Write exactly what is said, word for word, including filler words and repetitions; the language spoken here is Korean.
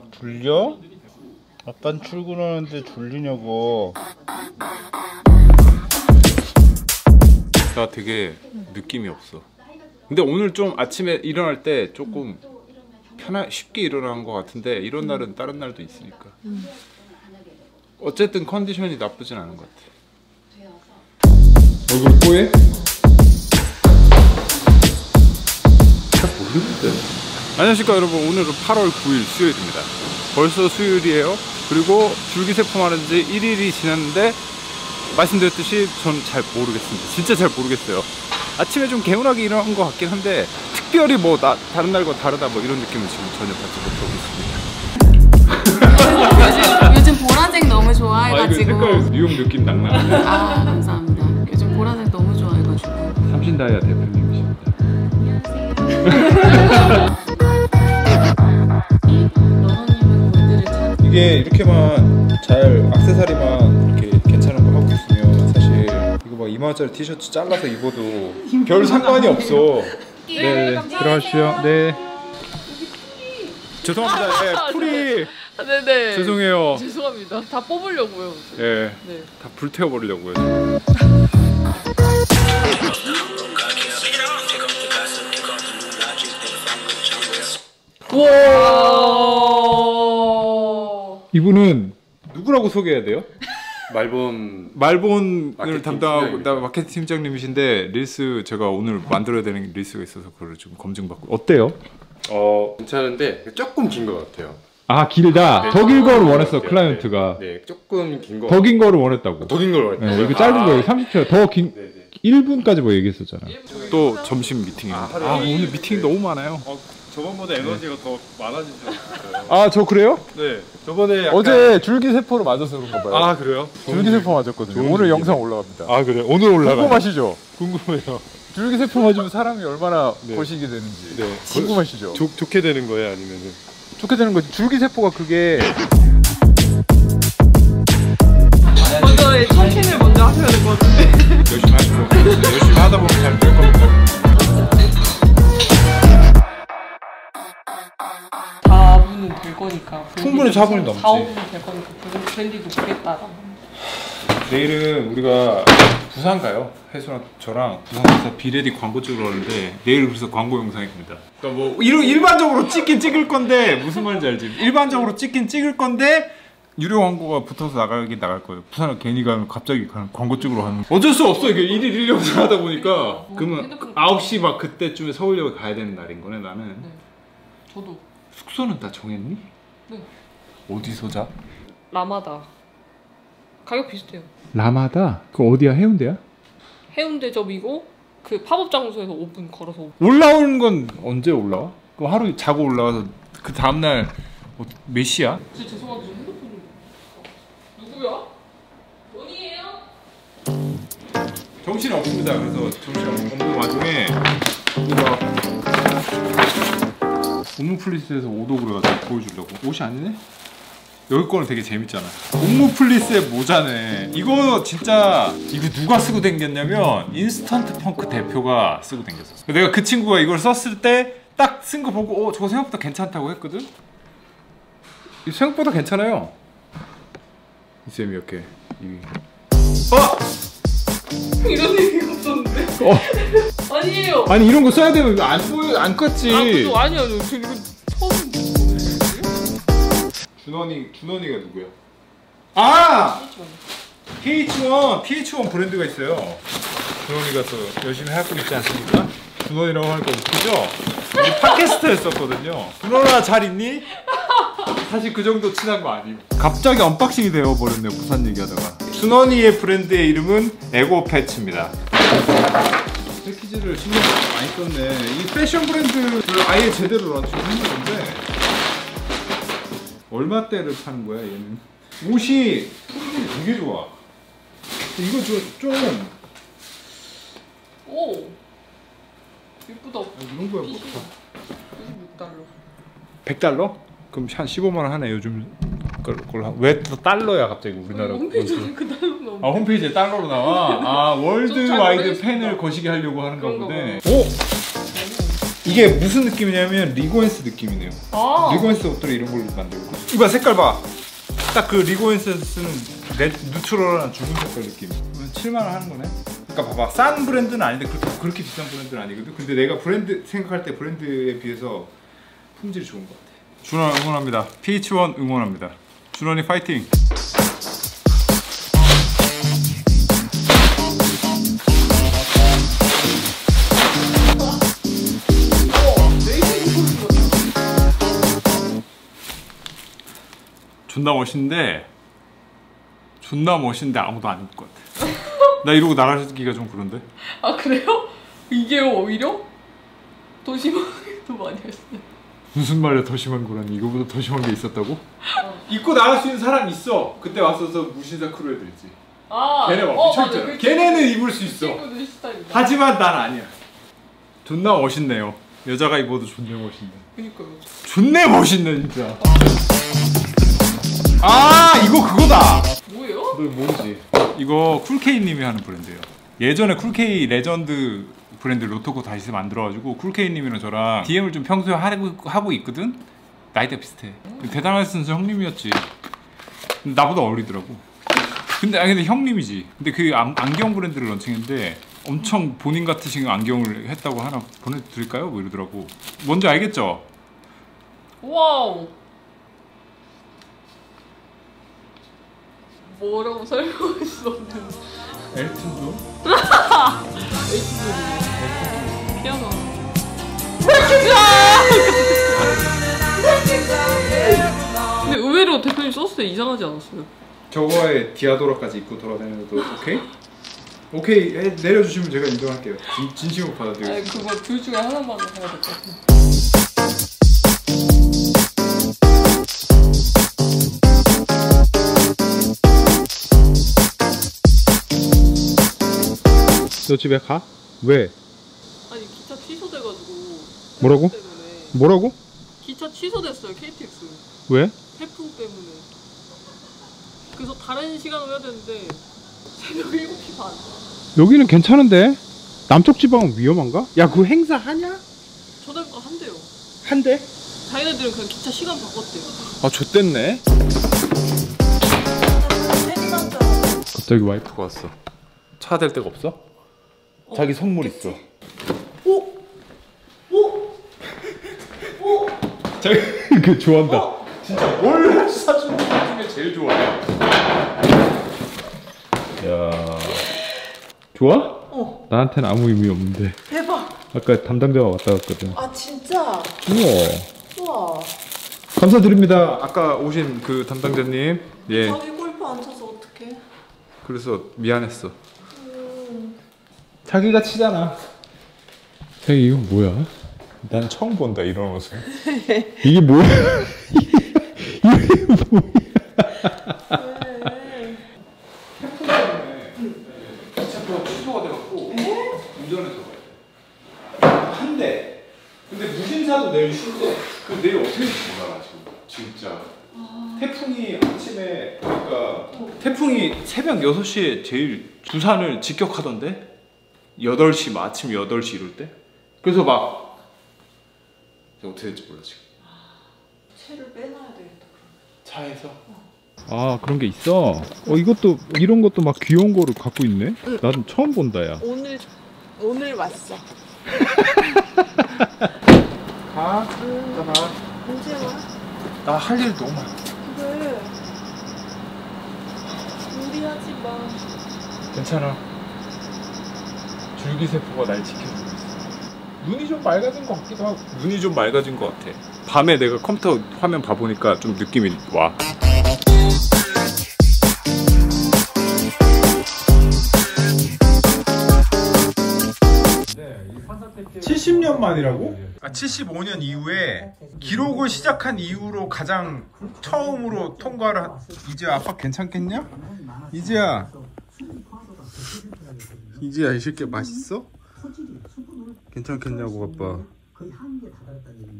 졸려? 아빠는 출근하는데 졸리냐고. 나 되게 느낌이 없어. 근데 오늘 좀 아침에 일어날 때 조금 편하, 쉽게 일어난 것 같은데 이런 날은 다른 날도 있으니까. 어쨌든 컨디션이 나쁘진 않은 것 같아. 얼굴 뽀해? 잘 모르겠대. 안녕하십니까 여러분. 오늘은 팔월 구일 수요일입니다. 벌써 수요일이에요. 그리고 줄기세포 마른 지 일 일이 지났는데 말씀드렸듯이 전 잘 모르겠습니다. 진짜 잘 모르겠어요. 아침에 좀 개운하게 일어난 것 같긴 한데 특별히 뭐 나, 다른 날과 다르다 뭐 이런 느낌은 지금 전혀 받지 못하고 있습니다. 요즘, 요즘 보라색 너무 좋아해가지고. 아, 색깔 뉴욕 느낌 낭낭한데. 아 감사합니다. 요즘 보라색 너무 좋아해가지고. 삼신다이아 대표님이십니다. 안녕하세요. 너너님은 골드를 찾. 이게 이렇게만 잘 액세서리만 이렇게 괜찮은 거 하고 있으면 사실 이거 막 이만 원짜리 티셔츠 잘라서 입어도 별 상관이 없어. 네, 네. 들어가시죠. 네. 죄송합니다. 네, 풀이. 네네. 죄송해요. 죄송합니다. 다 뽑으려고요. 네. 네. 다 불태워버리려고요. 우와. 이분은 누구라고 소개해야 돼요? 말본 말본을 마케팅 담당하고 팀장입니다. 나 마케팅 팀장님이신데 릴스 제가 오늘 만들어야 되는 릴스가 있어서 그걸 좀 검증받고 어때요? 어 괜찮은데 조금 긴 것 같아요. 아 길다. 네, 더 긴 거를 원했어 네, 클라이언트가. 네, 네 조금 긴 거. 더 긴 거를 원했다고. 더 긴 걸 원했다고. 네, 이거 짧은 아. 거예요. 삼십 초. 더 긴. 네, 네. 일 분까지 뭐 얘기했었잖아. 또 점심 미팅입니다. 아, 아 오늘 미팅이 너무 많아요. 어, 저번보다 에너지가 네. 더 많아지죠. 아 저 그래요? 네. 저번에 약간... 어제 줄기세포로 맞아서 그런가 봐요. 아 그래요? 줄기세포 맞았거든요. 오늘 영상 올라갑니다. 아 그래? 오늘 올라가요? 궁금하시죠? 궁금해요. 줄기세포 맞으면 사람이 얼마나 네. 거시게 되는지 네. 궁금하시죠? 좋, 좋게 되는 거예요? 아니면은? 좋게 되는 거지. 줄기세포가 그게 먼저 청캔을 먼저 하셔야 될 것 같은데. 열심히 하시고 열심히 하다 보면 잘 될 겁니다. 사 분은 될 거니까. 충분히 사 분이 넘지. 사, 오 분 될 거니까. 브랜디도 보겠다. 내일은 우리가 부산 가요. 혜수랑 저랑 부산 가서 비레디 광고 찍으러 가는데 내일 그래서 광고 영상입니다. 그러니까 뭐 일, 일반적으로 찍긴 찍을 건데 무슨 말인지 알지? 일반적으로 찍긴 찍을 건데 유료 광고가 붙어서 나가긴 나갈 거예요. 부산을 괜히 가면 갑자기 광고 찍으러 가는 어쩔 수 없어. 이게 일일 일 영상 하다 보니까. 그러면 아홉 시 막 그때쯤에 서울역에 가야 되는 날인 거네 나는. 네. 저도. 숙소는 다 정했니? 네. 어디서 자? 라마다. 가격 비슷해요. 라마다? 그 어디야? 해운대야? 해운대 점이고 그 팝업 장소에서 오 분 걸어서 오 분. 올라오는 건 언제 올라와? 그 하루 자고 올라와서 그 다음날 뭐 몇 시야? 진짜 죄송한데 저 핸드폰이 누구야? 돈이에요? 정신이 없습니다. 그래서 정신이 없는 와중에 우리가 옴무플리스에서 오도 그래가지고 보여주려고. 옷이 아니네? 여기 거는 되게 재밌잖아. 옴무플리스의 모자네. 이거 진짜 이거 누가 쓰고 댕겼냐면 인스턴트 펑크 대표가 쓰고 댕겼어. 내가 그 친구가 이걸 썼을 때 딱 쓴 거 보고 어 저거 생각보다 괜찮다고 했거든? 생각보다 괜찮아요. 이 쌤이 이렇게 이... 어! 이런 얘기가 없었는데? 어. 아니에요. 아니 이런 거 써야 되면 안 보여 안 껐지. 아 그거 아니야. 저 이거 처음. 준원이 준원이가 누구야? 아! 피에이치원 피에이치원 브랜드가 있어요. 준원이가 또 열심히 하고 있지 않습니까? 준원이라고 하니까 웃기죠? 우리 팟캐스트 했었거든요. 준원아 잘 있니? 사실 그 정도 친한 거 아니고 갑자기 언박싱이 되어버렸네요. 부산 얘기하다가. 준원이의 브랜드의 이름은 에고패츠입니다. 패키지를 신경 많이 썼네. 이 패션 브랜드를 아예 제대로 런칭을 했는데 얼마대를 파는 거야 얘는? 옷이 되게 좋아. 이거 좀, 좀 오 예쁘다. 아, 이런 거야 뭐. 이십육 달러. 백 달러? 그럼 한 십오만 원 하네 요즘 걸로. 왜 또 달러야 갑자기 우리나라? 홈페이지에 그 달러 나와. 아 홈페이지에 달러로 나와? 아 월드와이드 팬을 거시게 하려고 하는가 보네. 오! 이게 무슨 느낌이냐면 리고엔스 느낌이네요. 아 리고엔스 옷들이 이런 걸로 만들고 이봐 색깔 봐. 딱 그 리고엔스에서 쓰는 레, 뉴트럴한 죽은 색깔 느낌. 칠만 원 하는 거네. 그러니까 봐봐, 싼 브랜드는 아닌데 그렇게, 그렇게 비싼 브랜드는 아니거든. 근데 내가 브랜드 생각할 때 브랜드에 비해서 품질이 좋은 것 같아. 준원 응원합니다. 피에이치원 응원합니다. 준원이 파이팅. 존나 멋있는데 존나 멋있는데 아무도 안 입을 것 같아. 나 이러고 나가기가 좀 그런데. 아 그래요? 이게 오히려 더 심하게 더 많이 하시네. 무슨 말이야 더 심한 거라니. 이거보다 더 심한 게 있었다고? 어. 입고 나갈 수 있는 사람 있어. 그때 왔어서 무신사 크루 애들이지. 아, 걔네 막 어, 미쳐있잖아. 맞아. 걔네는 입을 수 있어. 친구들 스타일이다. 하지만 난 아니야. 존나 멋있네요. 여자가 입어도 존나 멋있네. 그니까요. 존나 멋있네 진짜. 아 이거 그거다. 뭐예요? 너 모르지? 이거 쿨케이님이 하는 브랜드예요. 예전에 쿨케이 레전드 브랜드 로토코 다시 만들어가지고 쿨케이님이랑 저랑 디엠을 좀 평소에 하고, 하고 있거든? 나이대 비슷해. 대단하신 형님이었지. 나보다 어리더라고. 근데 아니 근데 형님이지. 근데 그 안, 안경 브랜드를 런칭했는데 엄청 본인 같으신 안경을 했다고 하나 보내드릴까요? 뭐 이러더라고. 뭔지 알겠죠? 와우. 뭐라고 설명할 수 없는. 엘튼 존? 피아노. 근데 의외로 대표님 소스 이상하지 않았어요? 저거에 디아도라까지 입고 돌아다니는 것도 오케이? 오케이 해, 내려주시면 제가 인정할게요. 진, 진심으로 아니 받아들이겠습니다. 그거 둘 중에 하나만 해야 될 것 같아. 너 집에 가? 왜? 아니 기차 취소돼가지고. 뭐라고? 때문에. 뭐라고? 기차 취소됐어요 케이티엑스. 왜? 태풍 때문에. 그래서 다른 시간으로 해야 되는데 새벽 일곱 시 반. 여기는 괜찮은데? 남쪽 지방은 위험한가? 야 그거 행사 하냐? 전화가 한대요. 한대? 자기네들은 그냥 기차 시간 바꿨대요. 아 좆됐네. 갑자기 와이프가 왔어. 차 댈 데가 없어? 어, 자기 선물 있어. 오! 오! 오! 자기 그 좋아한다. 어? 진짜 뭘 사주는 것 중에 제일 좋아해. 야 좋아? 어. 나한테는 아무 의미 없는데. 대박. 아까 담당자가 왔다 갔거든. 아 진짜. 우와. 우와. 감사드립니다. 아까 오신 그 담당자님. 예. 자기 골프 안 쳐서 어떡해? 그래서 미안했어. 음. 자기가 치잖아. 자기 이거 뭐야? 난 처음 본다 이런 옷을. 이게 뭐야? 이게 뭐야? 태풍 때문에 기차표가 취소가 돼갖고 운전해서 가야 돼. 한 대. 근데 무신사도 내일 쉰대. 그 내일 어떻게 될지 몰라 지금. 진짜. 아... 태풍이 아침에 그러니까 태풍이 새벽 여섯 시에 제일 두산을 직격하던데. 여덟 시 아침 여덟 시 이럴 때. 그래서 막 어떻게 될지 몰라 지금. 채를 빼놔야 되겠다. 차에서. 어. 아 그런 게 있어. 어 이것도 이런 것도 막 귀여운 거를 갖고 있네. 응. 난 처음 본다 야. 오늘 오늘 왔어. 가. 응. 가. 언제 와? 나 할 일 너무 많아. 그래. 무리하지 마. 괜찮아. 줄기세포가 날 지켜주고 있어. 눈이 좀 맑아진 것 같기도 하고. 눈이 좀 맑아진 것 같아. 밤에 내가 컴퓨터 화면 봐보니까 좀 느낌이 와. 칠십 년 만이라고? 아 칠십오 년 이후에 기록을 시작한 이후로 가장 처음으로 통과를 한... 이제야 아빠 괜찮겠냐? 이제야 이제야 이 새끼 맛있어? 괜찮겠냐고 아빠.